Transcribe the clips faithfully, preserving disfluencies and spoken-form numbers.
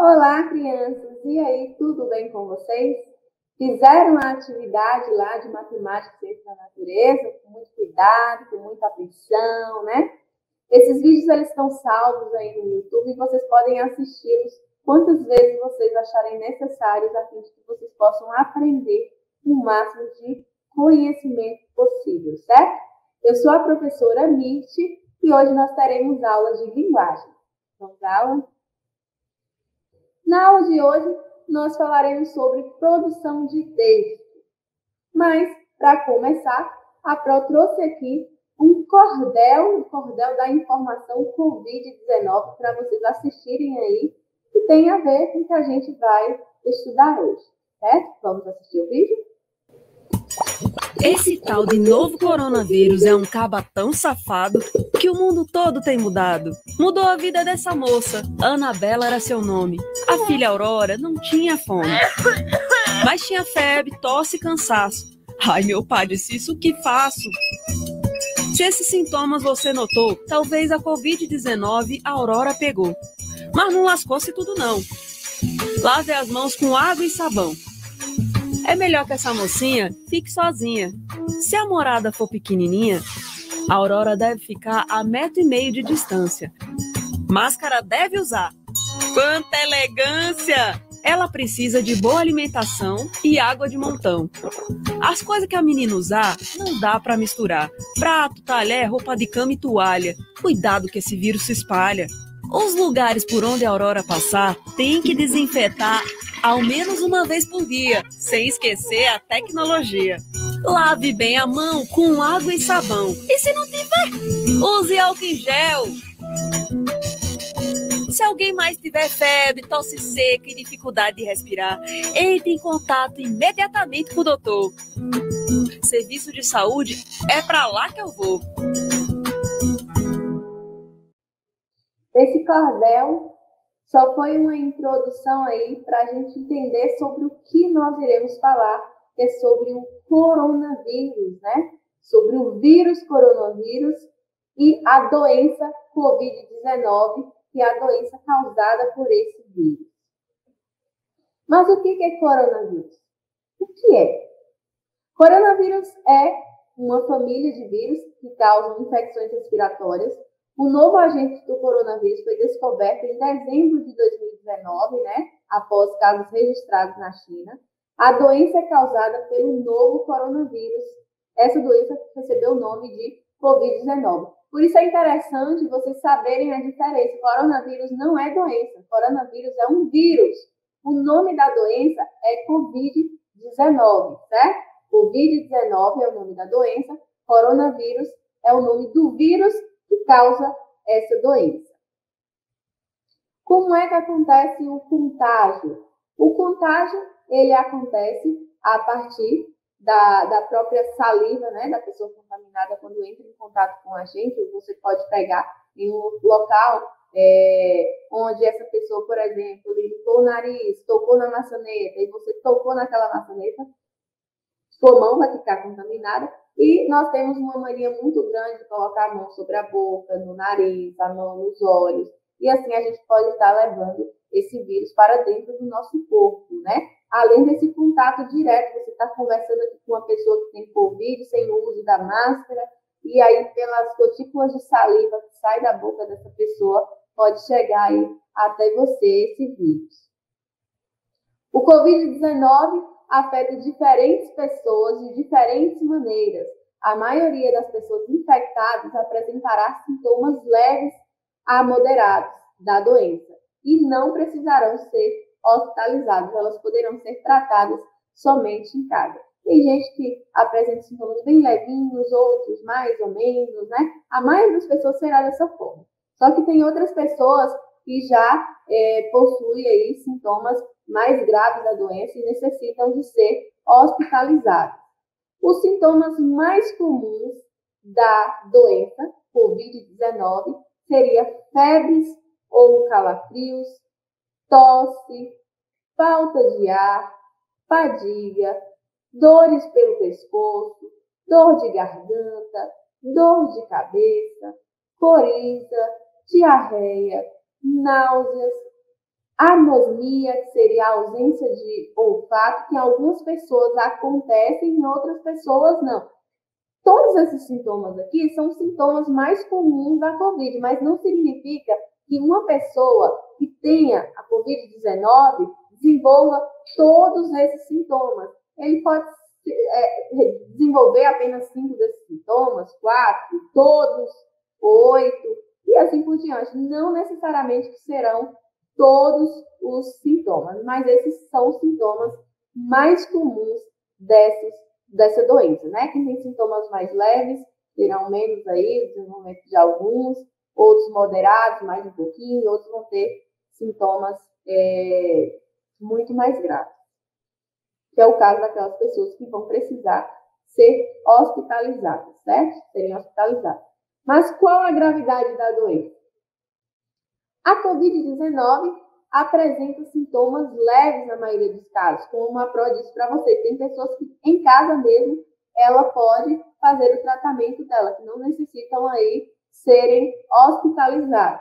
Olá, crianças! E aí, tudo bem com vocês? Fizeram a atividade lá de matemática e ciência da natureza com muito cuidado, com muita atenção, né? Esses vídeos eles estão salvos aí no YouTube e vocês podem assisti-los quantas vezes vocês acharem necessários a fim de que vocês possam aprender o máximo de conhecimento possível, certo? Eu sou a professora Mirti e hoje nós teremos aula de linguagem. Vamos à aula? Na aula de hoje, nós falaremos sobre produção de texto. Mas, para começar, a Pro trouxe aqui um cordel, um cordel da informação covid dezenove para vocês assistirem aí, que tem a ver com o que a gente vai estudar hoje, certo? Vamos assistir o vídeo? Esse tal de novo coronavírus é um caba tão safado que o mundo todo tem mudado. Mudou a vida dessa moça. Anabela era seu nome. A filha Aurora não tinha fome, mas tinha febre, tosse e cansaço. Ai, meu pai, disse isso, o que faço? Se esses sintomas você notou, talvez a covid dezenove a Aurora pegou. Mas não lascou-se tudo não. Lave as mãos com água e sabão. É melhor que essa mocinha fique sozinha. Se a morada for pequenininha, a Aurora deve ficar a metro e meio de distância. Máscara deve usar. Quanta elegância! Ela precisa de boa alimentação e água de montão. As coisas que a menina usar, não dá para misturar. Prato, talher, roupa de cama e toalha. Cuidado que esse vírus se espalha. Os lugares por onde a Aurora passar, tem que desinfetar ao menos uma vez por dia, sem esquecer a tecnologia. Lave bem a mão com água e sabão. E se não tiver, use álcool em gel. Se alguém mais tiver febre, tosse seca e dificuldade de respirar, entre em contato imediatamente com o doutor. Serviço de saúde é para lá que eu vou. Esse cordel só foi uma introdução aí para a gente entender sobre o que nós iremos falar, que é sobre o coronavírus, né? Sobre o vírus coronavírus e a doença covid dezenove, que é a doença causada por esse vírus. Mas o que é coronavírus? O que é? Coronavírus é uma família de vírus que causam infecções respiratórias. O novo agente do coronavírus foi descoberto em dezembro de dois mil e dezenove, né? Após casos registrados na China. A doença é causada pelo novo coronavírus. Essa doença recebeu o nome de covid dezenove. Por isso é interessante vocês saberem a diferença. Coronavírus não é doença. Coronavírus é um vírus. O nome da doença é covid dezenove, certo? covid dezenove é o nome da doença. Coronavírus é o nome do vírus que causa essa doença. Como é que acontece o contágio? O contágio, ele acontece a partir da, da própria saliva, né, da pessoa contaminada quando entra em contato com a gente. Você pode pegar em um local é, onde essa pessoa, por exemplo, limpou o nariz, tocou na maçaneta, e você tocou naquela maçaneta, sua mão vai ficar contaminada. E nós temos uma mania muito grande de colocar a mão sobre a boca, no nariz, a mão nos olhos. E assim a gente pode estar levando esse vírus para dentro do nosso corpo, né? Além desse contato direto, você está conversando aqui com uma pessoa que tem Covid, sem o uso da máscara, e aí pelas gotículas de saliva que sai da boca dessa pessoa, pode chegar aí até você esse vírus. O covid dezenove afeta diferentes pessoas de diferentes maneiras. A maioria das pessoas infectadas apresentará sintomas leves a moderados da doença e não precisarão ser hospitalizadas. Elas poderão ser tratadas somente em casa. Tem gente que apresenta sintomas bem levinhos, outros mais ou menos, né? A maioria das pessoas será dessa forma. Só que tem outras pessoas que já é, possuem aí sintomas mais graves da doença e necessitam de ser hospitalizados. Os sintomas mais comuns da doença covid dezenove seria febres ou calafrios, tosse, falta de ar, fadiga, dores pelo pescoço, dor de garganta, dor de cabeça, coriza, diarreia, náuseas, Anosmia, que seria a ausência de olfato, que em algumas pessoas acontece e em outras pessoas não. Todos esses sintomas aqui são sintomas mais comuns da Covid, mas não significa que uma pessoa que tenha a Covid dezenove desenvolva todos esses sintomas. Ele pode é, desenvolver apenas cinco desses sintomas, quatro, todos, oito, e assim por diante. Não necessariamente serão todos os sintomas, mas esses são os sintomas mais comuns desses, dessa doença, né? Quem tem sintomas mais leves terão menos aí, o desenvolvimento de alguns, outros moderados, mais um pouquinho, outros vão ter sintomas é, muito mais graves. Que é o caso daquelas pessoas que vão precisar ser hospitalizadas, certo? Serem hospitalizadas. Mas qual a gravidade da doença? A Covid dezenove apresenta sintomas leves na maioria dos casos, como a Pro disse para você. Tem pessoas que em casa mesmo, ela pode fazer o tratamento dela, que não necessitam aí serem hospitalizadas.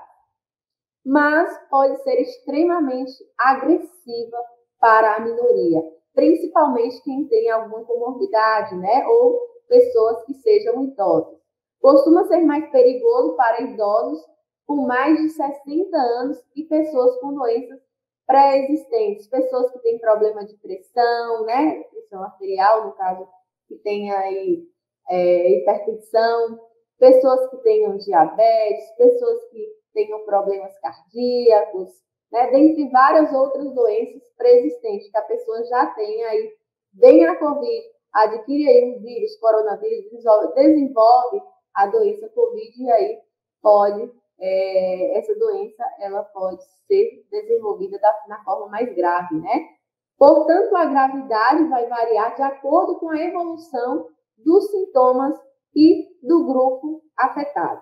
Mas pode ser extremamente agressiva para a minoria, principalmente quem tem alguma comorbidade, né? Ou pessoas que sejam idosas. Costuma ser mais perigoso para idosos com mais de sessenta anos e pessoas com doenças pré-existentes, pessoas que têm problema de pressão, né? Pressão arterial, no caso, que tem aí é, hipertensão, pessoas que tenham diabetes, pessoas que tenham problemas cardíacos, né? Dentre várias outras doenças pré-existentes que a pessoa já tem aí, vem a Covid, adquire aí um vírus, coronavírus, desenvolve, desenvolve a doença Covid e aí pode, é, essa doença, ela pode ser desenvolvida da, na forma mais grave, né? Portanto, a gravidade vai variar de acordo com a evolução dos sintomas e do grupo afetado.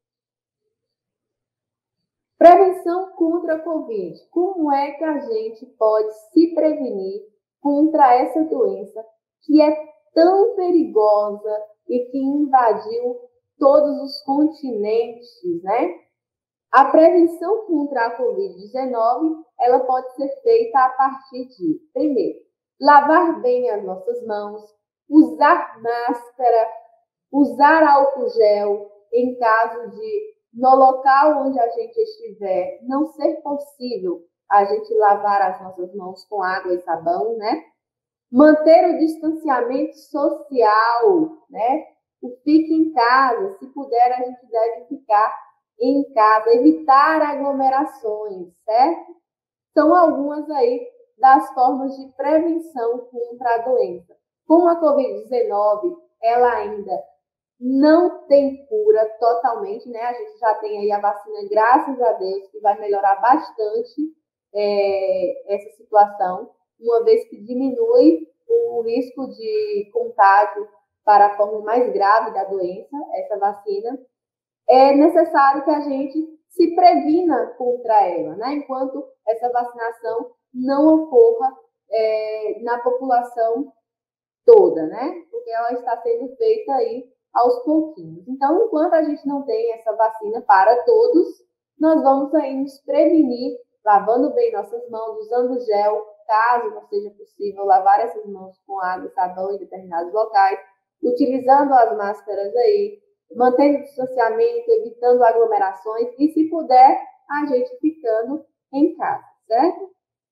Prevenção contra a Covid. Como é que a gente pode se prevenir contra essa doença que é tão perigosa e que invadiu todos os continentes, né? A prevenção contra a Covid dezenove, ela pode ser feita a partir de, primeiro, lavar bem as nossas mãos, usar máscara, usar álcool gel em caso de, no local onde a gente estiver, não ser possível a gente lavar as nossas mãos com água e sabão, né? Manter o distanciamento social, né? O fique em casa, se puder, a gente deve ficar em casa, evitar aglomerações, certo? São algumas aí das formas de prevenção contra a doença. Como a Covid dezenove, ela ainda não tem cura totalmente, né? A gente já tem aí a vacina, graças a Deus, que vai melhorar bastante é, essa situação, uma vez que diminui o risco de contágio para a forma mais grave da doença, essa vacina. É necessário que a gente se previna contra ela, né? Enquanto essa vacinação não ocorra é, na população toda, né? Porque ela está sendo feita aí aos pouquinhos. Então, enquanto a gente não tem essa vacina para todos, nós vamos aí nos prevenir, lavando bem nossas mãos, usando gel, caso não seja possível lavar essas mãos com água e sabão em determinados locais, utilizando as máscaras aí, mantendo o distanciamento, evitando aglomerações e, se puder, a gente ficando em casa, certo?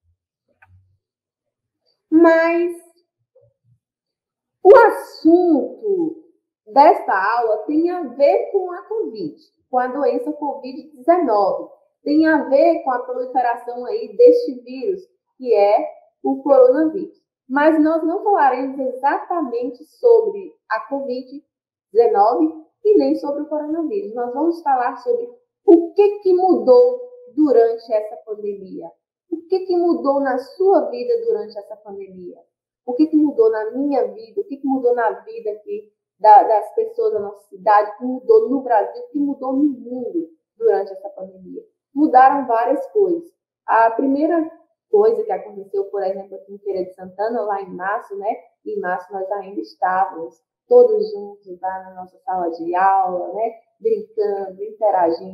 Mas o assunto desta aula tem a ver com a Covid, com a doença Covid dezenove. Tem a ver com a proliferação aí deste vírus, que é o coronavírus. Mas nós não falaremos exatamente sobre a Covid dezenove e nem sobre o coronavírus. Nós vamos falar sobre o que, que mudou durante essa pandemia. O que, que mudou na sua vida durante essa pandemia? O que, que mudou na minha vida? O que, que mudou na vida aqui da, das pessoas da nossa cidade? O que mudou no Brasil? O que mudou no mundo durante essa pandemia? Mudaram várias coisas. A primeira coisa que aconteceu, por exemplo, aqui em Feira de Santana, lá em março, né? Em março nós ainda estávamos todos juntos lá na nossa sala de aula, né? Brincando, interagindo.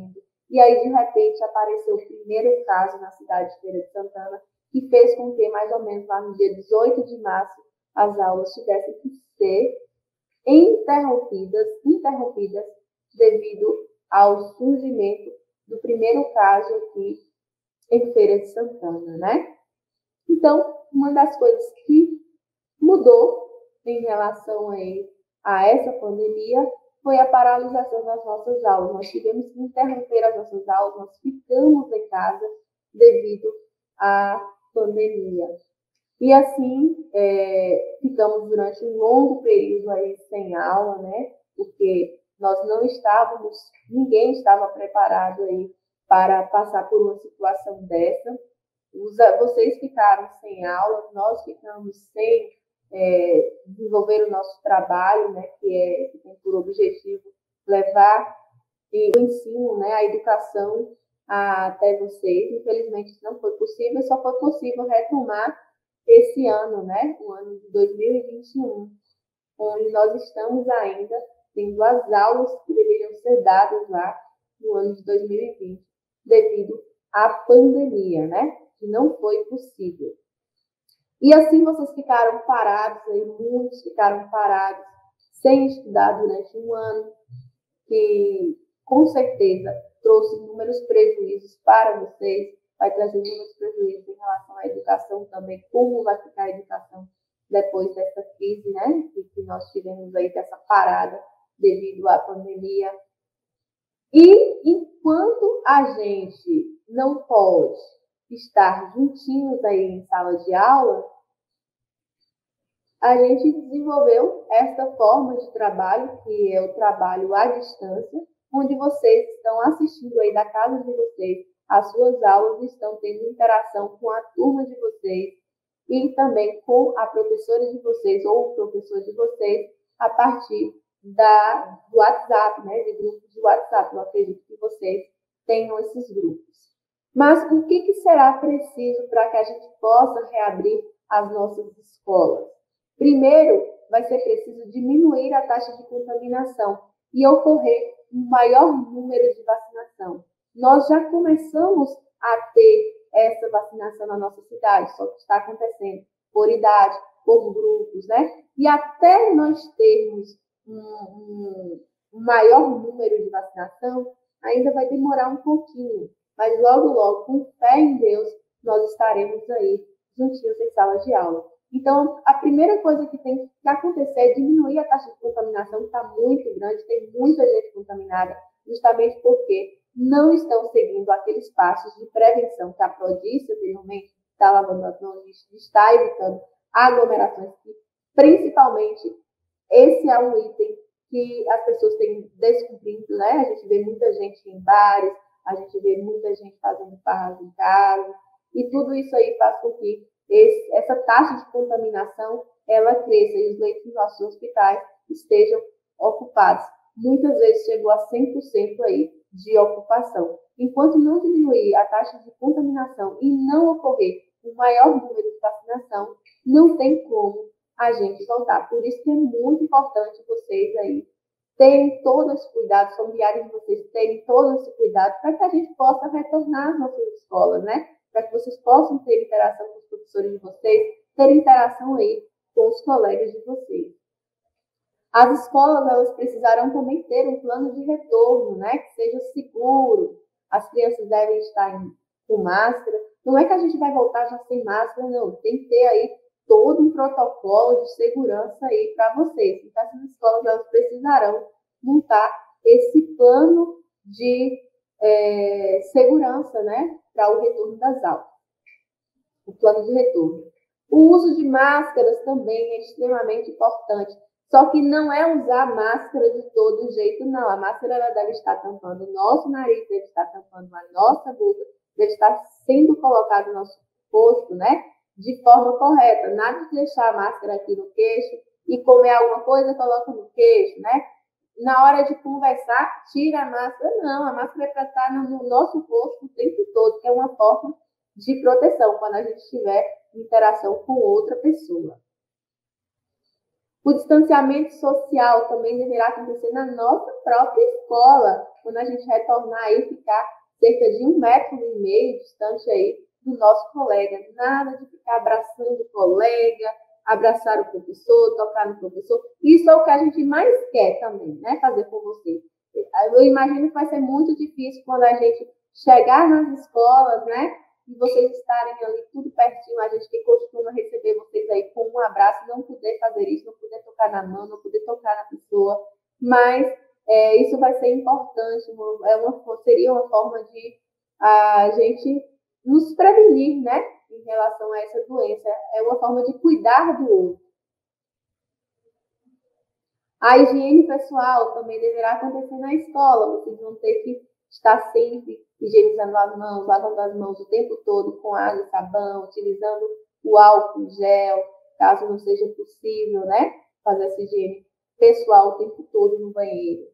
e aí, de repente, apareceu o primeiro caso na cidade de Feira de Santana, que fez com que, mais ou menos lá no dia dezoito de março, as aulas tivessem que ser interrompidas, interrompidas devido ao surgimento do primeiro caso aqui em Feira de Santana, né? Então, uma das coisas que mudou em relação aí a essa pandemia foi a paralisação das nossas aulas. Nós tivemos que interromper as nossas aulas, nós ficamos em casa devido à pandemia. E assim, é, ficamos durante um longo período aí sem aula, né? Porque nós não estávamos, ninguém estava preparado aí para passar por uma situação dessa. Os, vocês ficaram sem aula, nós ficamos sem é, desenvolver o nosso trabalho, né? Que, é, que tem por objetivo levar o ensino, né? A educação a, até vocês. Infelizmente, isso não foi possível, só foi possível retomar esse ano, né, o ano de dois mil e vinte e um, onde nós estamos ainda tendo as aulas que deveriam ser dadas lá no ano de dois mil e vinte, devido à pandemia, né, que não foi possível. E assim vocês ficaram parados, aí, muitos ficaram parados, sem estudar durante um ano, que com certeza trouxe inúmeros prejuízos para vocês, vai trazer muitos prejuízos em relação à educação também, como vai ficar a educação depois dessa crise, né, que nós tivemos aí, dessa parada devido à pandemia. E enquanto a gente não pode estar juntinhos aí em sala de aula, a gente desenvolveu essa forma de trabalho, que é o trabalho à distância, onde vocês estão assistindo aí da casa de vocês as suas aulas, estão tendo interação com a turma de vocês e também com a professora de vocês ou o professor de vocês a partir da, do WhatsApp, né, de grupos de WhatsApp. Eu acredito que vocês tenham esses grupos. Mas o que, que será preciso para que a gente possa reabrir as nossas escolas? Primeiro, vai ser preciso diminuir a taxa de contaminação e ocorrer um maior número de vacinação. Nós já começamos a ter essa vacinação na nossa cidade, só que está acontecendo por idade, por grupos, né? E até nós termos um, um, um maior número de vacinação, ainda vai demorar um pouquinho. Mas logo, logo, com fé em Deus, nós estaremos aí juntinhos em sala de aula. Então, a primeira coisa que tem que acontecer é diminuir a taxa de contaminação, que está muito grande, tem muita gente contaminada, justamente porque não estão seguindo aqueles passos de prevenção que a Pro disse anteriormente, está lavando as mãos, está evitando aglomerações, que principalmente esse é um item que as pessoas têm descobrindo, né? A gente vê muita gente em bares, a gente vê muita gente fazendo farras em casa, e tudo isso aí faz com que esse, essa taxa de contaminação ela cresça e os leitos dos nossos hospitais estejam ocupados. Muitas vezes chegou a cem por cento aí de ocupação. Enquanto não diminuir a taxa de contaminação e não ocorrer um maior número de vacinação, não tem como a gente voltar. Por isso que é muito importante vocês aí terem todo esse cuidado, familiares de vocês terem todo esse cuidado para que a gente possa retornar às nossas escolas, né? Para que vocês possam ter interação com os professores de vocês, ter interação aí com os colegas de vocês. As escolas, elas precisarão também ter um plano de retorno, né? Que seja seguro. As crianças devem estar em, com máscara. Não é que a gente vai voltar já sem máscara, não. Tem que ter aí todo um protocolo de segurança aí para vocês. Então, essas escolas, elas precisarão montar esse plano de é, segurança, né? Para o retorno das aulas. O plano de retorno. O uso de máscaras também é extremamente importante. Só que não é usar máscara de todo jeito, não. A máscara ela deve estar tampando o nosso nariz, deve estar tampando a nossa boca, deve estar sendo colocado no nosso rosto, né? De forma correta. Nada de deixar a máscara aqui no queixo e comer alguma coisa, coloca no queixo, né? Na hora de conversar, tira a máscara. Não, a máscara é para estar no nosso rosto o tempo todo, que é uma forma de proteção quando a gente tiver interação com outra pessoa. O distanciamento social também deverá acontecer na nossa própria escola, quando a gente retornar e ficar cerca de um metro e meio distante aí do nosso colega. Nada de ficar abraçando o colega, abraçar o professor, tocar no professor. Isso é o que a gente mais quer também, né? Fazer com você. Eu imagino que vai ser muito difícil quando a gente chegar nas escolas, né? E vocês estarem ali tudo pertinho, a gente que costuma receber vocês aí com um abraço, não poder fazer isso, não poder tocar na mão, não poder tocar na pessoa, mas é, isso vai ser importante, uma, é uma, seria uma forma de a gente nos prevenir, né, em relação a essa doença, é uma forma de cuidar do outro. A higiene pessoal também deverá acontecer na escola, vocês vão ter que estar sempre higienizando as mãos, lavando as mãos o tempo todo com água e sabão, utilizando o álcool gel, caso não seja possível, né, fazer essa higiene pessoal o tempo todo no banheiro.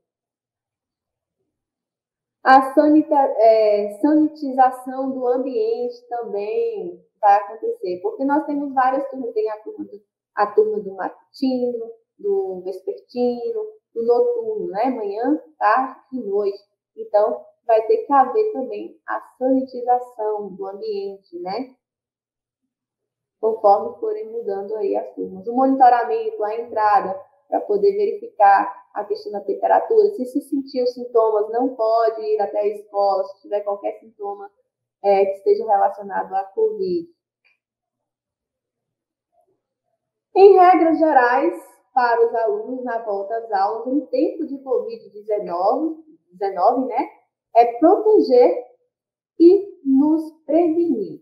A sanita, é, sanitização do ambiente também vai acontecer, porque nós temos várias turmas, tem a turma do, a turma do matutino, do vespertino, do noturno, né, manhã, tarde e noite. Então, vai ter que haver também a sanitização do ambiente, né? Conforme forem mudando aí as turmas. O monitoramento, a entrada, para poder verificar a questão da temperatura. Se se sentir os sintomas, não pode ir até a escola, se tiver qualquer sintoma é, que esteja relacionado à Covid. Em regras gerais, para os alunos na volta às aulas, em tempo de Covid dezenove, né, é proteger e nos prevenir.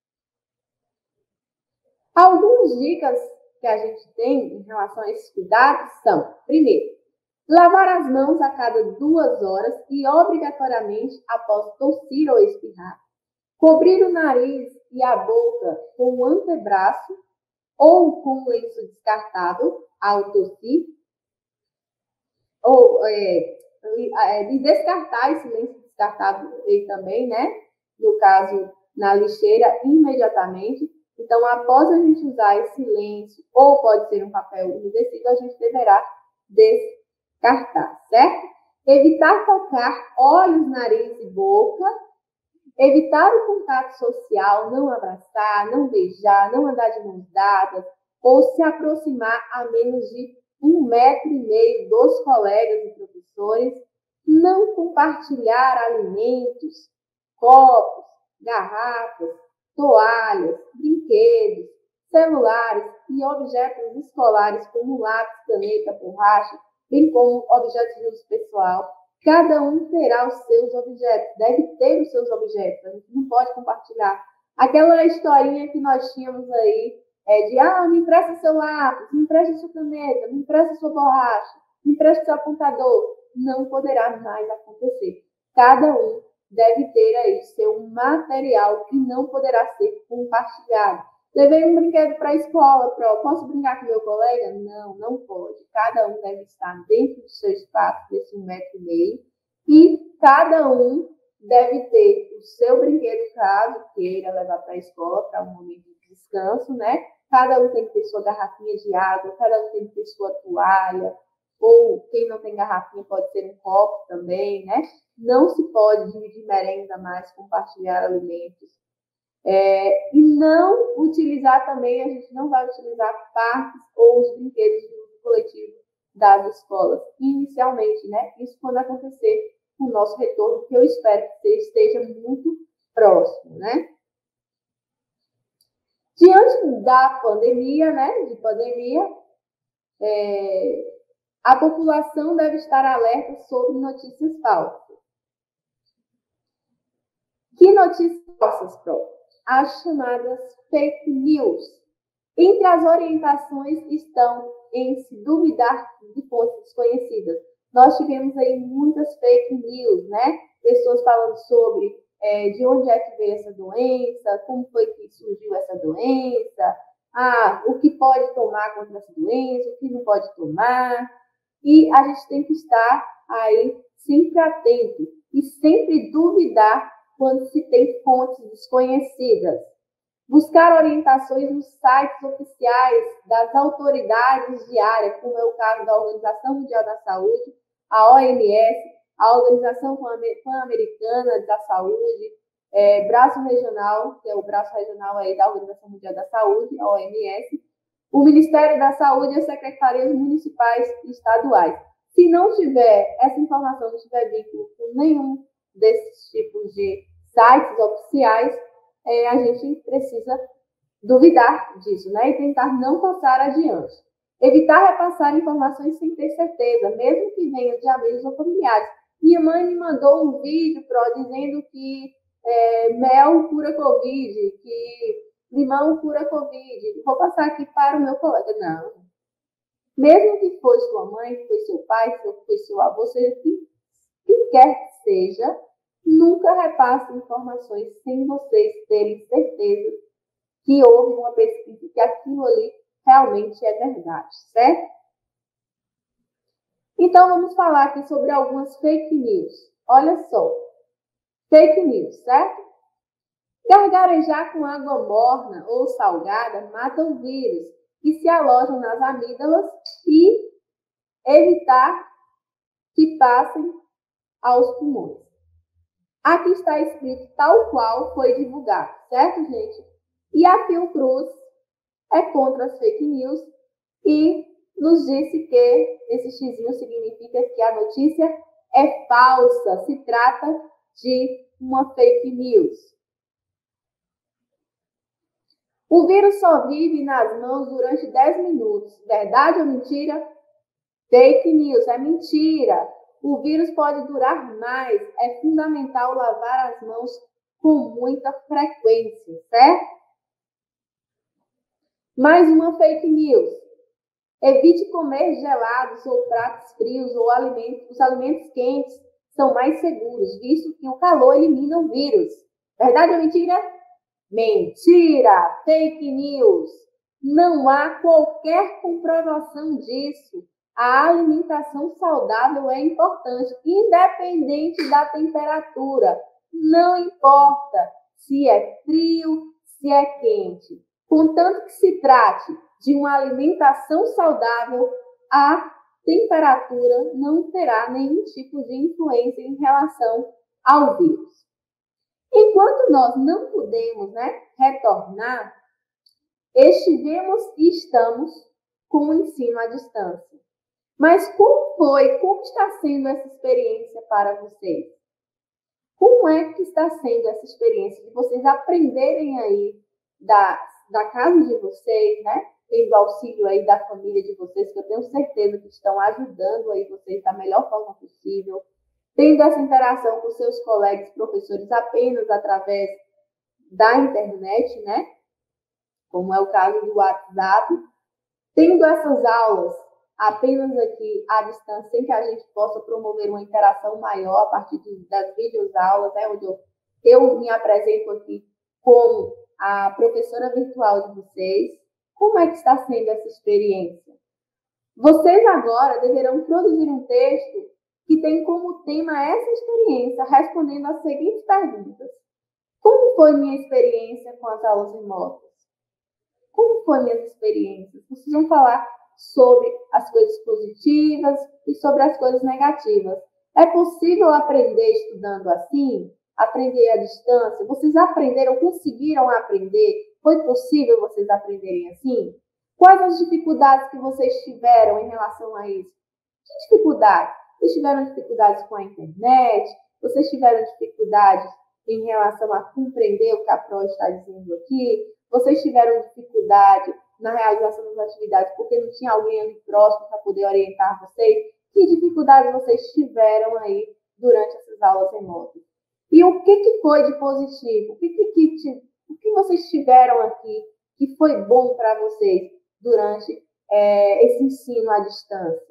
Algumas dicas que a gente tem em relação a esses cuidados são, primeiro, lavar as mãos a cada duas horas e obrigatoriamente após tossir ou espirrar, cobrir o nariz e a boca com o antebraço ou com um lenço descartável ao tossir, ou é, de descartar esse lenço descartável também, né? No caso, na lixeira, imediatamente. Então, após a gente usar esse lenço, ou pode ser um papel umedecido, a gente deverá descartar, certo? Evitar tocar olhos, nariz e boca. Evitar o contato social, não abraçar, não beijar, não andar de mãos dadas, ou se aproximar a menos de um metro e meio dos colegas e professores. Não compartilhar alimentos, copos, garrafas, toalhas, brinquedos, celulares e objetos escolares como lápis, caneta, borracha, bem como objetos de uso pessoal. Cada um terá os seus objetos, deve ter os seus objetos, a gente não pode compartilhar. Aquela historinha que nós tínhamos aí, é de, ah, me empresta seu lápis, me empresta sua caneta, me empresta sua borracha, me empresta seu apontador. Não poderá mais acontecer. Cada um deve ter aí seu material que não poderá ser compartilhado. Levei um brinquedo para a escola, pro, posso brincar com meu colega? Não, não pode. Cada um deve estar dentro do seu espaço, desse um metro e meio, e cada um deve ter o seu brinquedo, caso queira levar para a escola, para um momento de descanso, né? Cada um tem que ter sua garrafinha de água, cada um tem que ter sua toalha, ou quem não tem garrafinha pode ter um copo também, né? Não se pode dividir merenda mais, compartilhar alimentos. É, e não utilizar também, a gente não vai utilizar parques ou os brinquedos de uso coletivo das escolas, inicialmente, né? Isso quando acontecer o nosso retorno, que eu espero que esteja muito próximo, né? Diante da pandemia, né? De pandemia, é, a população deve estar alerta sobre notícias falsas. Que notícias falsas, Pro? As chamadas fake news. Entre as orientações estão em se duvidar de fontes desconhecidas. Nós tivemos aí muitas fake news, né? Pessoas falando sobre é, de onde é que veio essa doença, como foi que surgiu essa doença, ah, o que pode tomar contra essa doença, o que não pode tomar. E a gente tem que estar aí sempre atento e sempre duvidar quando se tem fontes desconhecidas. Buscar orientações nos sites oficiais das autoridades de área, como é o caso da Organização Mundial da Saúde, a O M S, a Organização Pan-Americana da Saúde, é, Braço Regional, que é o braço regional aí da Organização Mundial da Saúde, a O M S, o Ministério da Saúde e as secretarias municipais e estaduais. Se não tiver essa informação, não tiver vínculo com nenhum desses tipos de sites oficiais, é, a gente precisa duvidar disso, né? E tentar não passar adiante. Evitar repassar informações sem ter certeza, mesmo que venham de amigos ou familiares. Minha mãe me mandou um vídeo, Pro, dizendo que é, mel cura Covid, que limão cura Covid. Vou passar aqui para o meu colega. Não. Mesmo que foi sua mãe, que foi seu pai, que foi seu avô, seja quem, quem quer que seja, nunca repasse informações sem vocês terem certeza que houve uma pesquisa, que aquilo ali realmente é verdade, certo? Então, vamos falar aqui sobre algumas fake news. Olha só, fake news, certo? Gargarejar com água morna ou salgada mata o vírus que se alojam nas amígdalas e evitar que passem aos pulmões. Aqui está escrito tal qual foi divulgado, certo, gente? E a Fiocruz é contra as fake news e nos disse que esse xizinho significa que a notícia é falsa, se trata de uma fake news. O vírus só vive nas mãos durante dez minutos. Verdade ou mentira? Fake news, é mentira. O vírus pode durar mais. É fundamental lavar as mãos com muita frequência, certo? Mais uma fake news. Evite comer gelados ou pratos frios ou alimentos. Os alimentos quentes são mais seguros, visto que o calor elimina o vírus. Verdade ou mentira? Mentira! Fake news! Não há qualquer comprovação disso. A alimentação saudável é importante, independente da temperatura. Não importa se é frio, se é quente. Contanto que se trate de uma alimentação saudável, a temperatura não terá nenhum tipo de influência em relação ao vírus. Enquanto nós não podemos, né, retornar, estivemos e estamos com o ensino à distância. Mas como foi, como está sendo essa experiência para vocês? Como é que está sendo essa experiência de vocês aprenderem aí da, da casa de vocês, né? Tendo auxílio aí da família de vocês, que eu tenho certeza que estão ajudando aí vocês da melhor forma possível. Tendo essa interação com seus colegas professores apenas através da internet, né? Como é o caso do WhatsApp. Tendo essas aulas apenas aqui à distância, sem que a gente possa promover uma interação maior a partir das videoaulas, né? Onde eu, eu me apresento aqui como a professora virtual de vocês. Como é que está sendo essa experiência? Vocês agora deverão produzir um texto que tem como tema essa experiência, respondendo as seguintes perguntas. Como foi minha experiência com as aulas remotas? Como foram minhas experiências? Vocês vão falar sobre as coisas positivas e sobre as coisas negativas. É possível aprender estudando assim? Aprender à distância? Vocês aprenderam, conseguiram aprender? Foi possível vocês aprenderem assim? Quais as dificuldades que vocês tiveram em relação a isso? Que dificuldades? Vocês tiveram dificuldades com a internet? Vocês tiveram dificuldades em relação a compreender o que a Pro está dizendo aqui? Vocês tiveram dificuldade na realização das atividades porque não tinha alguém ali próximo para poder orientar vocês? Que dificuldades vocês tiveram aí durante essas aulas remotas? E o que, que foi de positivo? O que, que, que, o que vocês tiveram aqui que foi bom para vocês durante é, esse ensino à distância?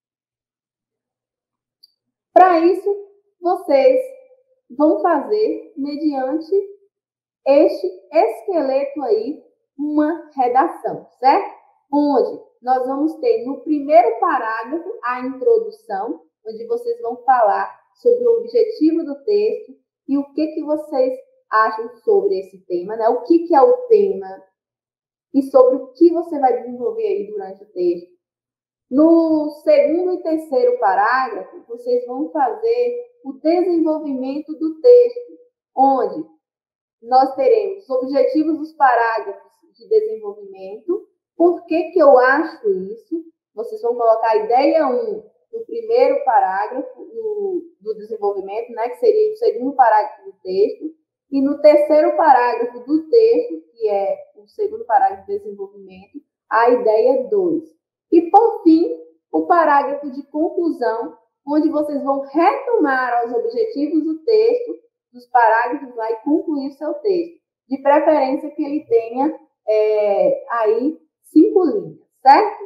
Para isso, vocês vão fazer, mediante este esqueleto aí, uma redação, certo? Onde nós vamos ter no primeiro parágrafo a introdução, onde vocês vão falar sobre o objetivo do texto e o que, que vocês acham sobre esse tema, né? O que, que é o tema e sobre o que você vai desenvolver aí durante o texto. No segundo e terceiro parágrafo, vocês vão fazer o desenvolvimento do texto, onde nós teremos os objetivos dos parágrafos de desenvolvimento, por que que eu acho isso, vocês vão colocar a ideia um no primeiro parágrafo do, do desenvolvimento, né, que seria o segundo parágrafo do texto, e no terceiro parágrafo do texto, que é o segundo parágrafo de desenvolvimento, a ideia dois. E, por fim, o parágrafo de conclusão, onde vocês vão retomar os objetivos do texto, dos parágrafos lá e concluir o seu texto. De preferência que ele tenha é, aí cinco linhas, certo?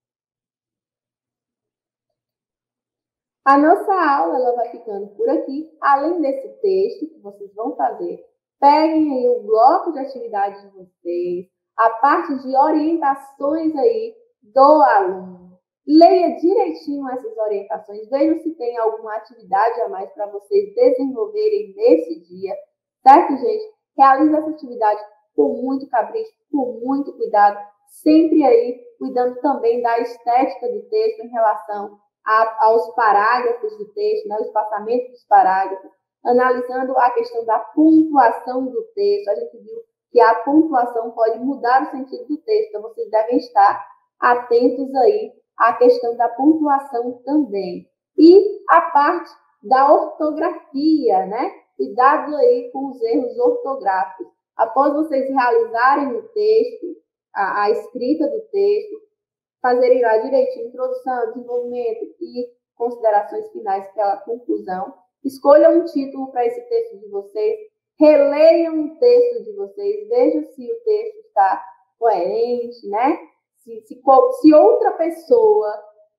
A nossa aula ela vai ficando por aqui. Além desse texto que vocês vão fazer, peguem aí o bloco de atividades de vocês, a parte de orientações aí do aluno. Leia direitinho essas orientações, veja se tem alguma atividade a mais para vocês desenvolverem nesse dia, certo, gente? Realize essa atividade com muito capricho, com muito cuidado, sempre aí cuidando também da estética do texto em relação a, aos parágrafos do texto, né, o espaçamento dos parágrafos, analisando a questão da pontuação do texto. A gente viu que a pontuação pode mudar o sentido do texto, então vocês devem estar atentos aí à questão da pontuação também. E a parte da ortografia, né? Cuidado aí com os erros ortográficos. Após vocês realizarem o texto, a, a escrita do texto, fazerem lá direitinho, introdução, desenvolvimento e considerações finais, que é a conclusão, escolham um título para esse texto de vocês, releiam o texto de vocês, vejam se o texto está coerente, né? Se, se, se outra pessoa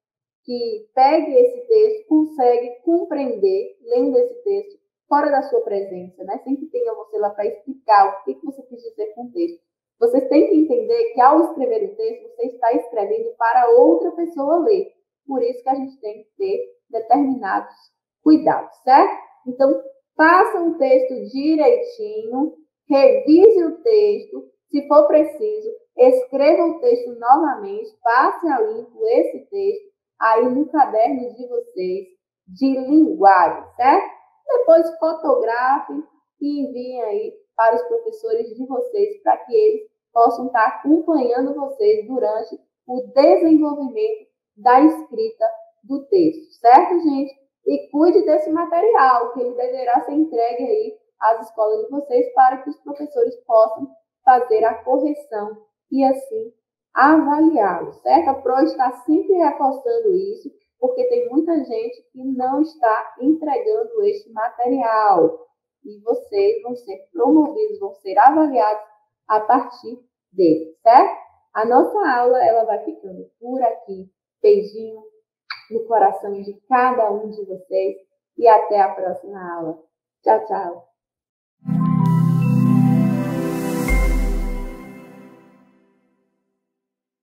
que pegue esse texto consegue compreender, lendo esse texto, fora da sua presença, né? Sempre tenha você lá para explicar o que, que você quis dizer com o texto. Vocês têm que entender que, ao escrever o texto, você está escrevendo para outra pessoa ler. Por isso que a gente tem que ter determinados cuidados, certo? Então, faça o texto direitinho, revise o texto, se for preciso, escreva o texto novamente, passe a limpo esse texto aí no caderno de vocês de linguagem, certo? Depois fotografem e enviem aí para os professores de vocês, para que eles possam estar acompanhando vocês durante o desenvolvimento da escrita do texto, certo, gente? E cuide desse material, que ele deverá ser entregue aí às escolas de vocês, para que os professores possam fazer a correção e, assim, avaliá-lo, certo? A Pro está sempre reforçando isso, porque tem muita gente que não está entregando este material. E vocês vão ser promovidos, vão ser avaliados a partir dele, certo? A nossa aula ela vai ficando por aqui. Beijinho no coração de cada um de vocês e até a próxima aula. Tchau, tchau.